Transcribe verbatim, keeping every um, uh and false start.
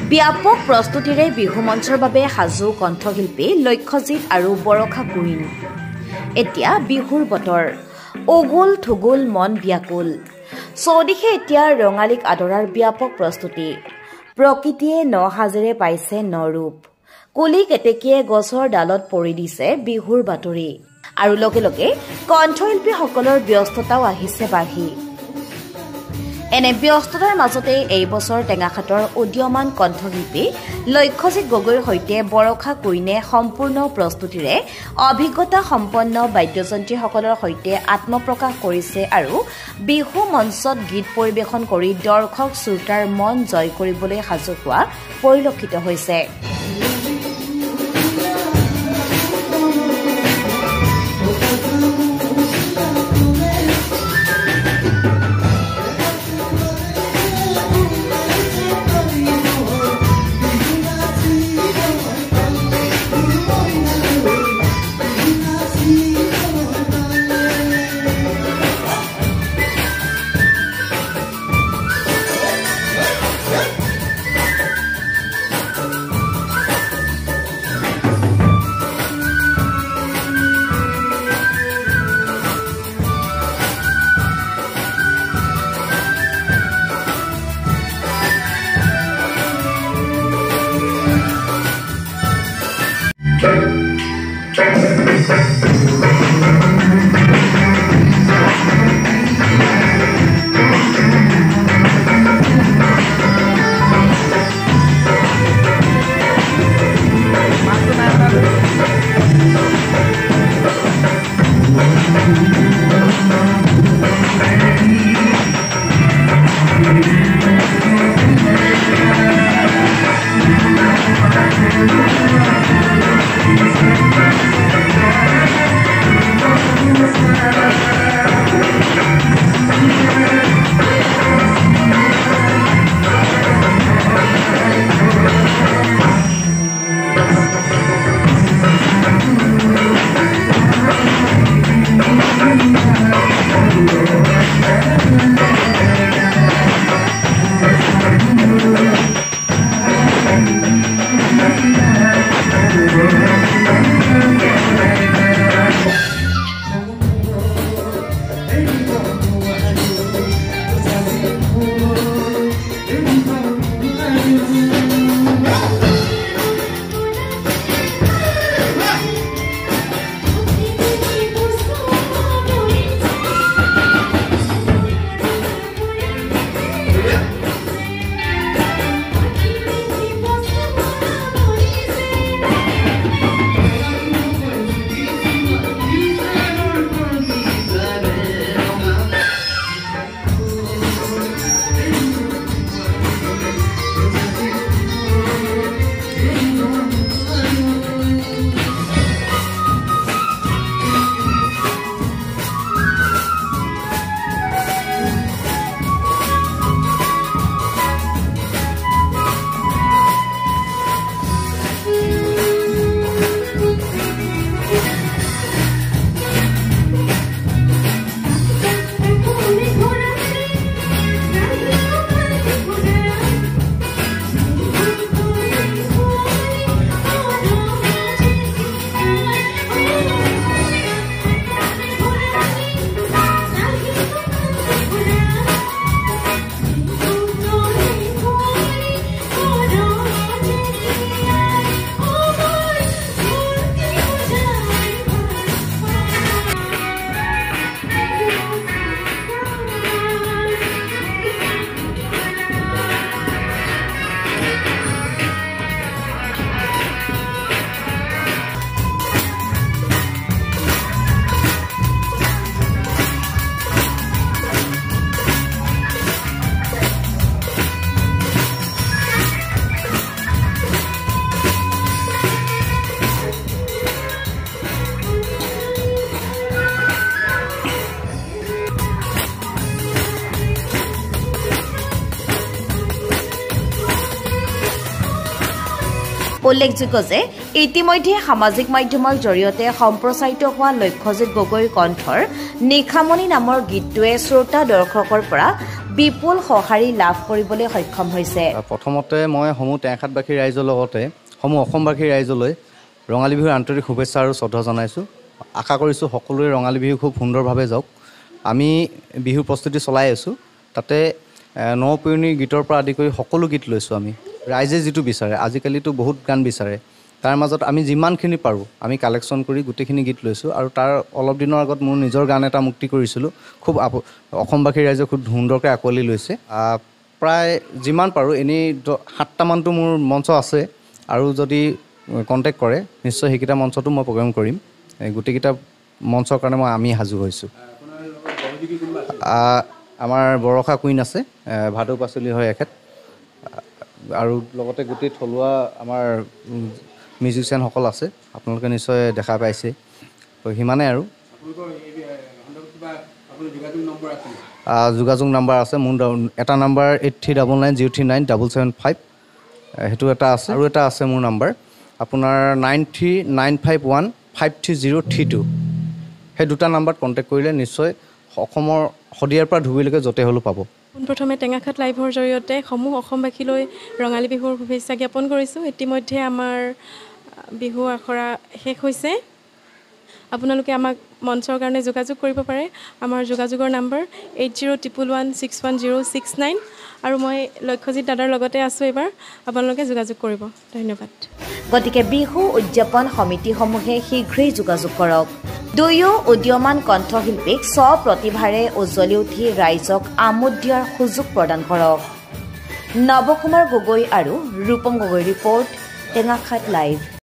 ব্যাপক প্ৰস্তুতিৰে বিহু মঞ্চৰ বাবে সাজু কণ্ঠশিল্পী লক্ষ্যজিৎ আৰু বৰষা কুইন। এতিয়া বিহুৰ বতৰ, উগুল থুগুল মন ব্যাকুল। চৌদিশে এতিয়া ৰঙালীক আদৰাৰ ব্যাপক প্ৰস্তুতি। প্ৰকৃতিয়ে ন সাজেৰে পাইছে ন ৰূপ। কুলি কেতেকীয়ে গছৰ ডালত পৰি দিছে বিহুৰ বাতৰি। আৰু লগে লগে কণ্ঠশিল্পীসকলৰ ব্যস্ততাও আহিছে বাঢ়ি। এনে ব্যস্ততাৰ মাজতে এই বছৰ টেঙাখাটৰ উদীয়মান কণ্ঠশিল্পী লক্ষ্যজিৎ গগৈৰ সৈতে বৰষা কুইনে সম্পূৰ্ণ প্ৰস্তুতিৰে অভিজ্ঞতা সম্পন্ন বাদ্যযন্ত্ৰীসকলৰ সৈতে আত্মপ্ৰকাশ কৰিছে আৰু বিহু মঞ্চত গীত পৰিৱেশন কৰি দৰ্শক শ্ৰোতাৰ মন জয় কৰিবলৈ সাজু হোৱা পৰিলক্ষিত হৈছে। উল্লেখযোগ্য যে ইতিমধ্যে সামাজিক মাধ্যমৰ জৰিয়তে সম্প্ৰচাৰিত হোৱা লক্ষ্যজিৎ গগৈৰ কণ্ঠৰ নিশামণি নামৰ গীতটোৱে শ্ৰোতা দৰ্শকৰ পৰা বিপুল সঁহাৰি লাভ কৰিবলৈ সক্ষম হৈছে। প্ৰথমতে মই সমূহ টেঙাখাটবাসী ৰাইজৰ লগতে সমূহ অসমবাসী ৰাইজলৈ ৰঙালী বিহুৰ আন্তৰিক শুভেচ্ছা আৰু শ্ৰদ্ধা জনাইছোঁ। আশা কৰিছোঁ সকলোৱে ৰঙালী বিহু খুব সুন্দৰভাৱে যাওক। আমি বিহুৰ প্ৰস্তুতি চলাই আছোঁ, তাতে নপুৰণি গীতৰ পৰা আদি কৰি সকলো গীত লৈছোঁ। আমি ৰাইজে যিটো বিচাৰে, আজিকালিতো বহুত গান বিচাৰে, তাৰ মাজত আমি যিমানখিনি পাৰোঁ আমি কালেকশ্যন কৰি গোটেইখিনি গীত লৈছোঁ। আৰু তাৰ অলপ দিনৰ আগত মোৰ নিজৰ গান এটা মুক্তি কৰিছিলোঁ, খুব অসমবাসী ৰাইজে খুব সুন্দৰকৈ আঁকোৱালি লৈছে। প্ৰায় যিমান পাৰোঁ এনেই সাতটামানটো মোৰ মঞ্চ আছে, আৰু যদি কণ্টেক্ট কৰে নিশ্চয় সেইকেইটা মঞ্চতো মই প্ৰগ্ৰেম কৰিম। গোটেইকেইটা মঞ্চৰ কাৰণে মই আমি সাজু হৈছোঁ। আমাৰ বৰষা কুইন আছে, ভাদৌ পাচলি হয় এখেত, আৰু লগতে গোটেই থলুৱা আমাৰ মিউজিচিয়ানসকল আছে, আপোনালোকে নিশ্চয় দেখা পাইছে। তো সিমানেই আৰু যোগাযোগ নাম্বাৰ আছে মোৰ। এটা number eight three double nine zero' three nine double seven five, সেইটো এটা আছে। আৰু এটা আছে মোৰ নাম্বাৰ আপোনাৰ nine three nine five one five three zero' three two. সেই দুটা নাম্বাৰত কণ্টেক্ট কৰিলে নিশ্চয় অসমৰ শদিয়াৰ পৰা ধুবুৰীলৈকে য'তে হ'লেও পাব। পোনপ্ৰথমে টেঙাখাট লাইভৰ জৰিয়তে সমূহ অসমবাসীলৈ ৰঙালী বিহুৰ শুভেচ্ছা জ্ঞাপন কৰিছোঁ। ইতিমধ্যে আমাৰ বিহু আখৰা শেষ হৈছে। আপোনালোকে আমাক মঞ্চৰ কাৰণে যোগাযোগ কৰিব পাৰে। আমাৰ যোগাযোগৰ number eight zero' triple one six one zero' six nine, আৰু মই লক্ষ্যজিৎ দাদাৰ লগতে আছোঁ। এইবাৰ আপোনালোকে যোগাযোগ কৰিব। ধন্যবাদ। গতিকে বিহু উদযাপন সমিতিসমূহে শীঘ্ৰেই যোগাযোগ কৰক। দুয়ো উদীয়মান কণ্ঠশিল্পীক স্বপ্ৰতিভাৰে উজ্বলি উঠি ৰাইজক আমোদ দিয়াৰ সুযোগ প্ৰদান কৰক। নৱকুমাৰ গগৈ আৰু ৰূপম গগৈ ৰিপৰ্ট, টেঙাখাট লাইভ।